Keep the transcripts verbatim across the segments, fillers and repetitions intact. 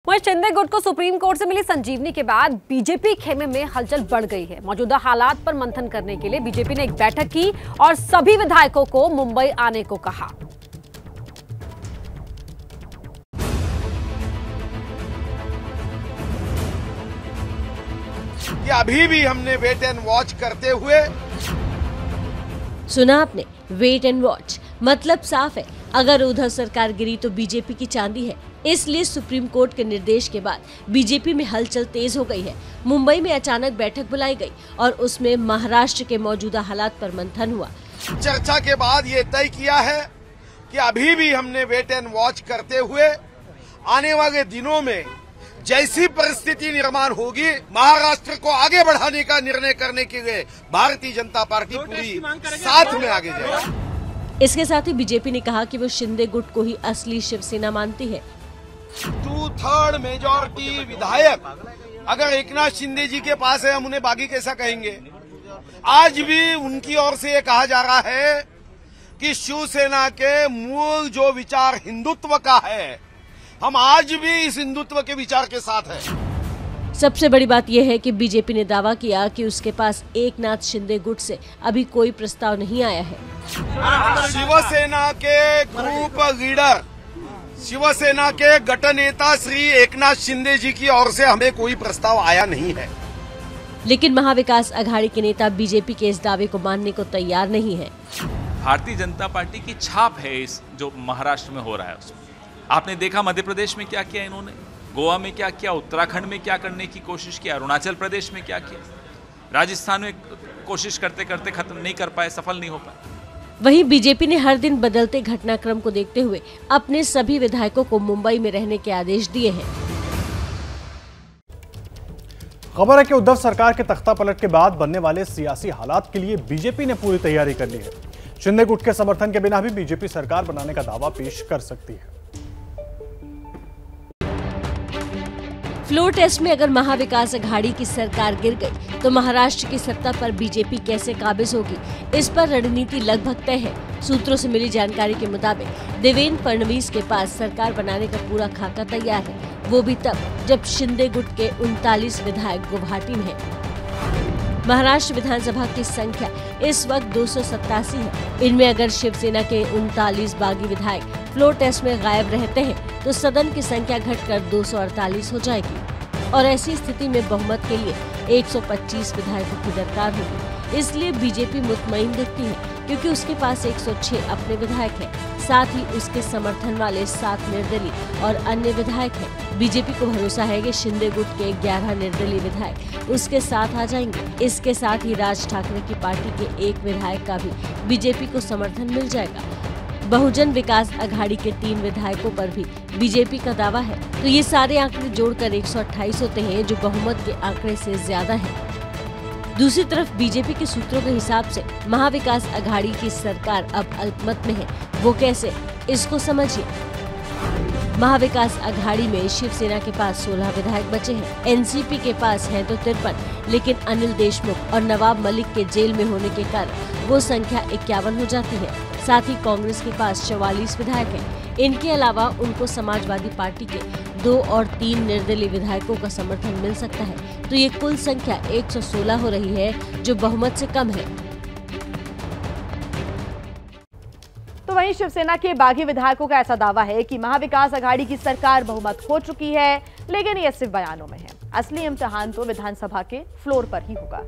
वहीं शिंदे गुट को सुप्रीम कोर्ट से मिली संजीवनी के बाद बीजेपी खेमे में हलचल बढ़ गई है। मौजूदा हालात पर मंथन करने के लिए बीजेपी ने एक बैठक की और सभी विधायकों को मुंबई आने को कहा। कि अभी भी हमने वेट एंड वॉच करते हुए सुना आपने, वेट एंड वॉच मतलब साफ है, अगर उधर सरकार गिरी तो बीजेपी की चांदी है। इसलिए सुप्रीम कोर्ट के निर्देश के बाद बीजेपी में हलचल तेज हो गई है। मुंबई में अचानक बैठक बुलाई गई और उसमें महाराष्ट्र के मौजूदा हालात पर मंथन हुआ। चर्चा के बाद ये तय किया है कि अभी भी हमने वेट एंड वॉच करते हुए आने वाले दिनों में जैसी परिस्थिति निर्माण होगी, महाराष्ट्र को आगे बढ़ाने का निर्णय करने के लिए भारतीय जनता पार्टी पूरी साथ में आगे जाएगी। इसके साथ ही बीजेपी ने कहा कि वो शिंदे गुट को ही असली शिवसेना मानती है। टू थर्ड मेजॉरिटी विधायक अगर एकनाथ शिंदे जी के पास है, हम उन्हें बागी कैसा कहेंगे। आज भी उनकी ओर से ये कहा जा रहा है कि शिवसेना के मूल जो विचार हिंदुत्व का है, हम आज भी इस हिंदुत्व के विचार के साथ हैं। सबसे बड़ी बात यह है कि बीजेपी ने दावा किया कि उसके पास एकनाथ शिंदे गुट से अभी कोई प्रस्ताव नहीं आया है। शिवसेना के ग्रुप लीडर, शिवसेना के गट नेता श्री एकनाथ शिंदे जी की ओर से हमें कोई प्रस्ताव आया नहीं है। लेकिन महाविकास अघाड़ी के नेता बीजेपी के इस दावे को मानने को तैयार नहीं है। भारतीय जनता पार्टी की छाप है इस जो महाराष्ट्र में हो रहा है उसमें। आपने देखा मध्य प्रदेश में क्या किया इन्होंने, गोवा में क्या किया, उत्तराखंड में क्या करने की कोशिश की, अरुणाचल प्रदेश में क्या किया, राजस्थान में कोशिश करते करते खत्म नहीं कर पाए, सफल नहीं हो पाए। वहीं बीजेपी ने हर दिन बदलते घटनाक्रम को देखते हुए अपने सभी विधायकों को मुंबई में रहने के आदेश दिए हैं। खबर है कि उद्धव सरकार के तख्ता पलट के बाद बनने वाले सियासी हालात के लिए बीजेपी ने पूरी तैयारी कर ली है। शिंदे गुट के समर्थन के बिना भी बीजेपी सरकार बनाने का दावा पेश कर सकती है। फ्लोर टेस्ट में अगर महाविकास अघाड़ी की सरकार गिर गई तो महाराष्ट्र की सत्ता पर बीजेपी कैसे काबिज होगी, इस पर रणनीति लगभग तय है। सूत्रों से मिली जानकारी के मुताबिक देवेंद्र फडणवीस के पास सरकार बनाने का पूरा खाका तैयार है, वो भी तब जब शिंदे गुट के उनतालीस विधायक गुवाहाटी में हैं। महाराष्ट्र विधानसभा की संख्या इस वक्त दो सौ सत्तासी है। इनमें अगर शिवसेना के उनतालीस बागी विधायक फ्लोर टेस्ट में गायब रहते हैं तो सदन की संख्या घटकर दो सौ अड़तालीस हो जाएगी और ऐसी स्थिति में बहुमत के लिए एक सौ पच्चीस विधायकों की दरकार होगी। इसलिए बीजेपी मुतमईन दिखती है क्योंकि उसके पास एक सौ छह अपने विधायक हैं, साथ ही उसके समर्थन वाले सात निर्दलीय और अन्य विधायक हैं। बीजेपी को भरोसा है कि शिंदे गुट के ग्यारह निर्दलीय विधायक उसके साथ आ जाएंगे। इसके साथ ही राज ठाकरे की पार्टी के एक विधायक का भी बीजेपी को समर्थन मिल जाएगा। बहुजन विकास अघाड़ी के तीन विधायकों पर भी बीजेपी का दावा है, तो ये सारे आंकड़े जोड़कर एक सौ अट्ठाईस होते हैं, जो बहुमत के आंकड़े से ज्यादा है। दूसरी तरफ बीजेपी के सूत्रों के हिसाब से महाविकास अघाड़ी की सरकार अब अल्पमत में है। वो कैसे, इसको समझिए। महाविकास अघाड़ी में शिवसेना के पास सोलह विधायक बचे हैं, एनसीपी के पास हैं तो तिरपन, लेकिन अनिल देशमुख और नवाब मलिक के जेल में होने के कारण वो संख्या इक्यावन हो जाती है। साथ ही कांग्रेस के पास चौवालीस विधायक हैं। इनके अलावा उनको समाजवादी पार्टी के दो और तीन निर्दलीय विधायकों का समर्थन मिल सकता है, तो ये कुल संख्या एक सौ सोलह हो रही है, जो बहुमत से कम है। तो वहीं शिवसेना के बागी विधायकों का ऐसा दावा है कि महाविकास अघाड़ी की सरकार बहुमत खो चुकी है, लेकिन ये सिर्फ बयानों में है। असली इम्तिहान तो विधानसभा के फ्लोर पर ही होगा।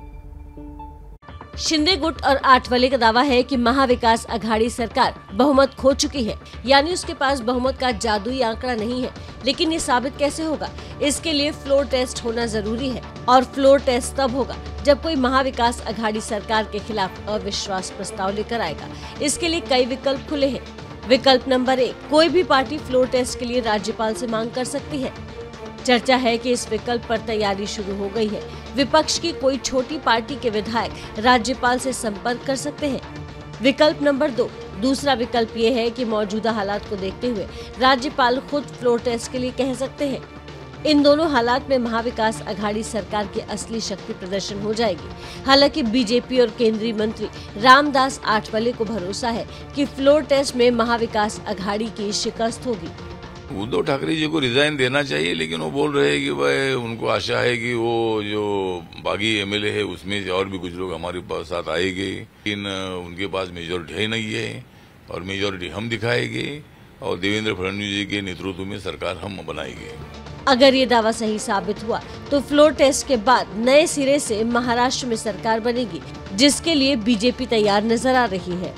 शिंदे गुट और आठवले का दावा है कि महाविकास अघाड़ी सरकार बहुमत खो चुकी है, यानी उसके पास बहुमत का जादुई आंकड़ा नहीं है। लेकिन ये साबित कैसे होगा? इसके लिए फ्लोर टेस्ट होना जरूरी है, और फ्लोर टेस्ट तब होगा जब कोई महाविकास अघाड़ी सरकार के खिलाफ अविश्वास प्रस्ताव लेकर आएगा। इसके लिए कई विकल्प खुले हैं। विकल्प नंबर एक, कोई भी पार्टी फ्लोर टेस्ट के लिए राज्यपाल से मांग कर सकती है। चर्चा है कि इस विकल्प पर तैयारी शुरू हो गई है। विपक्ष की कोई छोटी पार्टी के विधायक राज्यपाल से संपर्क कर सकते हैं। विकल्प नंबर दो, दूसरा विकल्प ये है कि मौजूदा हालात को देखते हुए राज्यपाल खुद फ्लोर टेस्ट के लिए कह सकते हैं। इन दोनों हालात में महाविकास अघाड़ी सरकार की असली शक्ति प्रदर्शन हो जाएगी। हालांकि बीजेपी और केंद्रीय मंत्री रामदास आठवले को भरोसा है कि फ्लोर टेस्ट में महाविकास अघाड़ी की शिकस्त होगी। उद्धव ठाकरे जी को रिजाइन देना चाहिए, लेकिन वो बोल रहे हैं कि भाई उनको आशा है कि वो जो बागी एमएलए है उसमें से और भी कुछ लोग हमारे पास साथ आएंगे, लेकिन उनके पास मेजोरिटी है नहीं है और मेजोरिटी हम दिखाएंगे और देवेंद्र फडणवीस जी के नेतृत्व में सरकार हम बनाएंगे। अगर ये दावा सही साबित हुआ तो फ्लोर टेस्ट के बाद नए सिरे से महाराष्ट्र में सरकार बनेगी, जिसके लिए बीजेपी तैयार नजर आ रही है।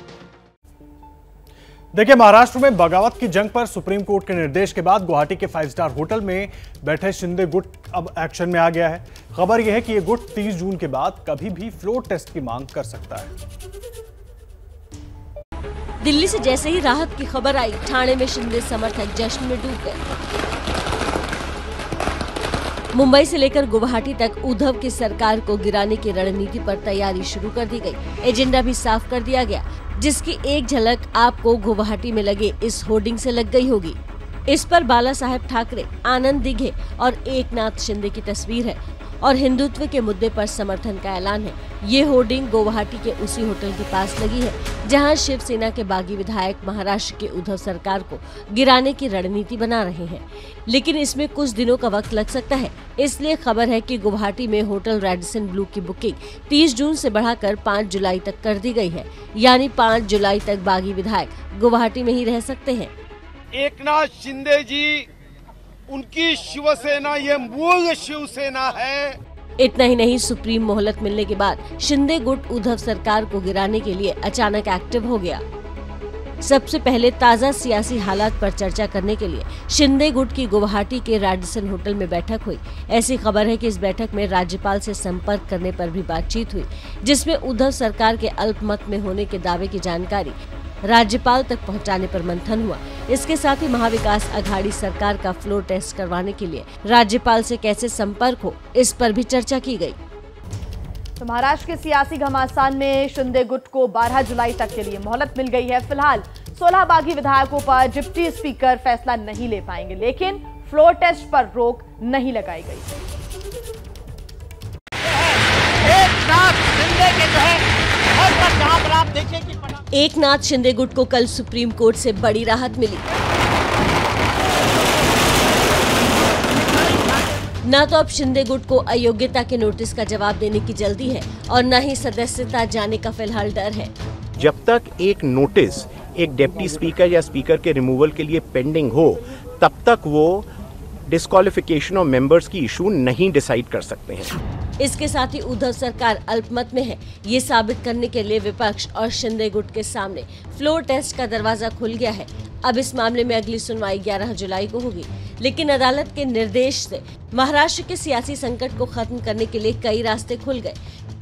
देखिए, महाराष्ट्र में बगावत की जंग पर सुप्रीम कोर्ट के निर्देश के बाद गुवाहाटी के फाइव स्टार होटल में बैठे शिंदे गुट अब एक्शन में आ गया है। खबर यह है कि यह गुट तीस जून के बाद कभी भी फ्लोर टेस्ट की मांग कर सकता है। दिल्ली से जैसे ही राहत की खबर आई, ठाणे में शिंदे समर्थक जश्न में डूब गए। मुंबई से लेकर गुवाहाटी तक उद्धव की सरकार को गिराने की रणनीति पर तैयारी शुरू कर दी गई। एजेंडा भी साफ कर दिया गया, जिसकी एक झलक आपको गुवाहाटी में लगे इस होर्डिंग से लग गई होगी। इस पर बाला साहेब ठाकरे, आनंद दिघे और एकनाथ शिंदे की तस्वीर है और हिंदुत्व के मुद्दे पर समर्थन का ऐलान है। ये होर्डिंग गुवाहाटी के उसी होटल के पास लगी है जहां शिवसेना के बागी विधायक महाराष्ट्र के उद्धव सरकार को गिराने की रणनीति बना रहे हैं, लेकिन इसमें कुछ दिनों का वक्त लग सकता है। इसलिए खबर है कि गुवाहाटी में होटल रेडिसन ब्लू की बुकिंग तीस जून से बढ़ाकर पाँच जुलाई तक कर दी गई है, यानी पाँच जुलाई तक बागी विधायक गुवाहाटी में ही रह सकते हैं। एकनाथ शिंदे जी, उनकी शिवसेना ये मूल शिवसेना है। इतना ही नहीं, सुप्रीम मोहलत मिलने के बाद शिंदे गुट उद्धव सरकार को गिराने के लिए अचानक एक्टिव हो गया। सबसे पहले ताजा सियासी हालात पर चर्चा करने के लिए शिंदे गुट की गुवाहाटी के रेडिसन होटल में बैठक हुई। ऐसी खबर है कि इस बैठक में राज्यपाल से संपर्क करने पर भी बातचीत हुई, जिसमें उद्धव सरकार के अल्पमत में होने के दावे की जानकारी राज्यपाल तक पहुंचाने पर मंथन हुआ। इसके साथ ही महाविकास अघाड़ी सरकार का फ्लोर टेस्ट करवाने के लिए राज्यपाल से कैसे संपर्क हो, इस पर भी चर्चा की गई। तो महाराष्ट्र के सियासी घमासान में शिंदे गुट को बारह जुलाई तक के लिए मोहलत मिल गई है। फिलहाल सोलह बागी विधायकों पर डिप्टी स्पीकर फैसला नहीं ले पाएंगे, लेकिन फ्लोर टेस्ट पर रोक नहीं लगाई गई। एकनाथ शिंदे गुट को कल सुप्रीम कोर्ट से बड़ी राहत मिली। न तो अब शिंदे गुट को अयोग्यता के नोटिस का जवाब देने की जल्दी है और न ही सदस्यता जाने का फिलहाल डर है। जब तक एक नोटिस एक डिप्टी स्पीकर या स्पीकर के रिमूवल के लिए पेंडिंग हो, तब तक वो डिस्क्वालिफिकेशन ऑफ मेंबर्स की इशू नहीं डिसाइड कर सकते हैं। इसके साथ ही उद्धव सरकार अल्पमत में है, ये साबित करने के लिए विपक्ष और शिंदे गुट के सामने फ्लोर टेस्ट का दरवाजा खुल गया है। अब इस मामले में अगली सुनवाई ग्यारह जुलाई को होगी, लेकिन अदालत के निर्देश से महाराष्ट्र के सियासी संकट को खत्म करने के लिए कई रास्ते खुल गए,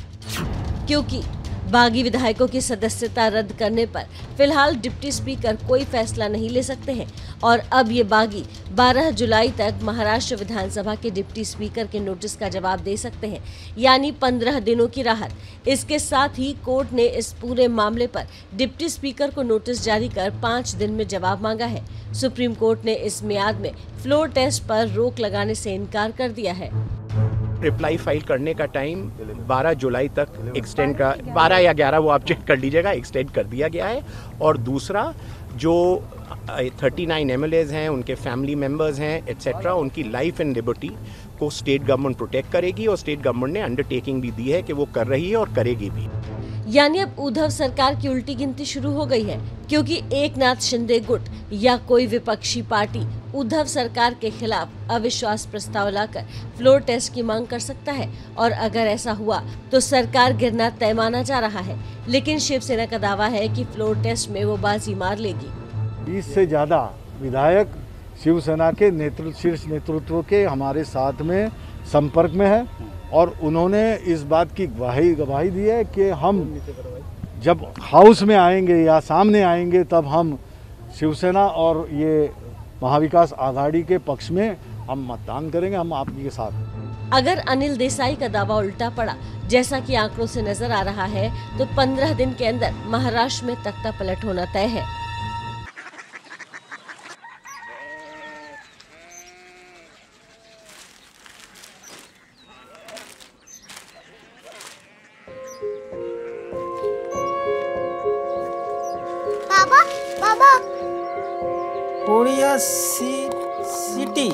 क्योंकि बागी विधायकों की सदस्यता रद्द करने पर फिलहाल डिप्टी स्पीकर कोई फैसला नहीं ले सकते हैं और अब ये बागी बारह जुलाई तक महाराष्ट्र विधानसभा के डिप्टी स्पीकर के नोटिस का जवाब दे सकते हैं, यानी पंद्रह दिनों की राहत। इसके साथ ही कोर्ट ने इस पूरे मामले पर डिप्टी स्पीकर को नोटिस जारी कर पाँच दिन में जवाब मांगा है। सुप्रीम कोर्ट ने इस मियाद में फ्लोर टेस्ट पर रोक लगाने से इनकार कर दिया है। रिप्लाई फाइल करने का टाइम बारह जुलाई तक एक्सटेंड का, बारह या ग्यारह वो आप चेक कर लीजिएगा, एक्सटेंड कर दिया गया है। और दूसरा, जो उनतालीस एमएलएज हैं, उनके फैमिली मेंबर्स हैं एटसेट्रा, उनकी लाइफ एंड लिबर्टी को स्टेट गवर्नमेंट प्रोटेक्ट करेगी और स्टेट गवर्नमेंट ने अंडरटेकिंग भी दी है कि वो कर रही है और करेगी भी। यानी अब उद्धव सरकार की उल्टी गिनती शुरू हो गई है, क्योंकि एकनाथ शिंदे गुट या कोई विपक्षी पार्टी उद्धव सरकार के खिलाफ अविश्वास प्रस्ताव लाकर फ्लोर टेस्ट की मांग कर सकता है और अगर ऐसा हुआ तो सरकार गिरना तय माना जा रहा है। लेकिन शिवसेना का दावा है कि फ्लोर टेस्ट में वो बाजी मार लेगी। बीस से ज्यादा विधायक शिवसेना के नेतृत्व शीर्ष नेतृत्व के हमारे साथ में संपर्क में है और उन्होंने इस बात की गवाही गवाही दी है कि हम जब हाउस में आएंगे या सामने आएंगे तब हम शिवसेना और ये महाविकास आघाड़ी के पक्ष में हम मतदान करेंगे, हम आपके साथ। अगर अनिल देसाई का दावा उल्टा पड़ा, जैसा कि आंकड़ों से नजर आ रहा है, तो पंद्रह दिन के अंदर महाराष्ट्र में तख्ता पलट होना तय है। बाबा, बाबा। कोरिया सी, सिटी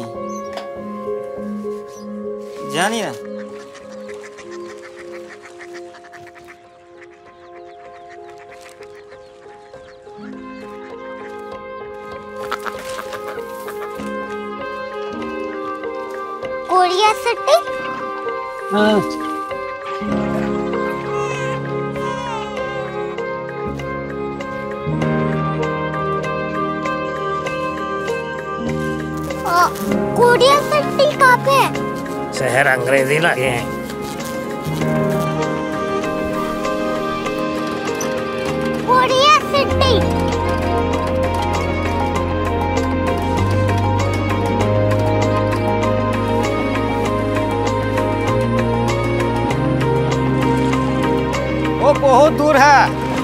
जानिए कोरिया सिटी। हाँ कोरिया सिटी कहाँ पे है? शहर अंग्रेजी लगे हैं। Korea city. वो बहुत दूर है।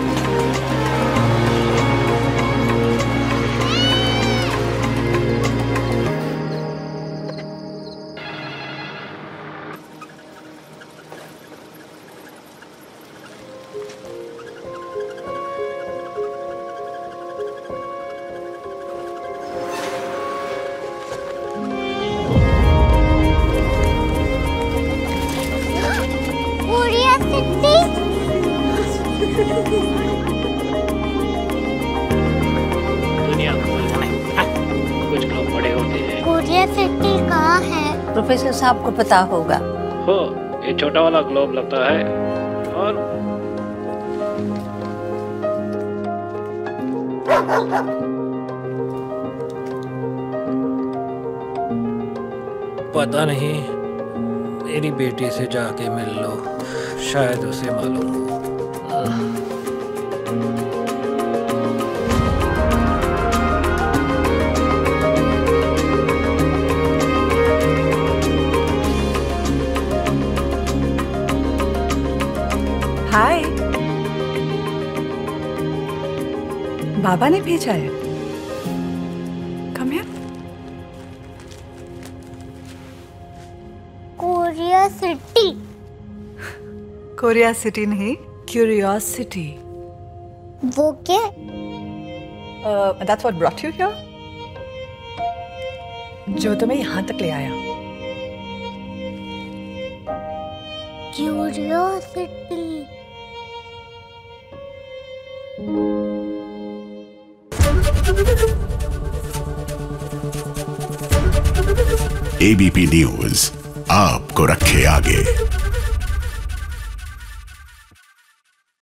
Korea city. दुनिया कुछ लोग बड़े होते हैं। कोरिया सिटी कहाँ है? प्रोफेसर साहब को पता होगा। हो ये छोटा वाला ग्लोब लगता है और पता नहीं, मेरी बेटी से जाके मिल लो, शायद उसे मालूम हो। हाय, बाबा ने भेजा है। Come here. Korea city. Korea city नहीं, क्यूरियोसिटी। वो क्या? That's what brought you here. जो तुम्हें यहाँ तक ले आया। क्यूरियोसिटी। एबीपी न्यूज आपको रखे आगे।